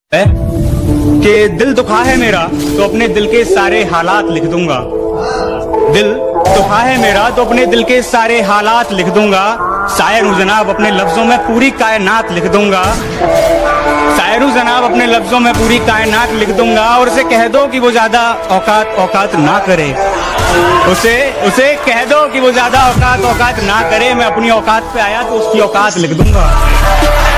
है कि दिल दुखा है मेरा तो अपने दिल के सारे हालात लिख दूंगा। दिल दुखा है मेरा तो अपने दिल के सारे हालात लिख दूंगा। शायर हूं जनाब, अपने लफ्जों में पूरी कायनात लिख दूंगा। शायर हूं जनाब, अपने लफ्जों में पूरी कायनात लिख दूंगा। और उसे कह दो कि वो ज्यादा औकात ना करे। उसे कह दो कि वो ज्यादा औकात ना करे। मैं अपनी औकात पे आया तो उसकी औकात लिख दूंगा।